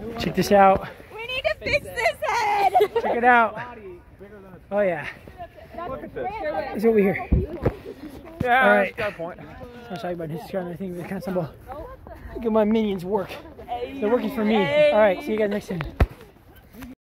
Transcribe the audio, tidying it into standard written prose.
Check this out. We need to fix this head. Check it out. Oh yeah. Look at this. It's over here. Yeah, all right. got a point. I'll show you about his kind of thing. Kind of symbol. Look at my minions work. They're working for me. All right. See you guys next time.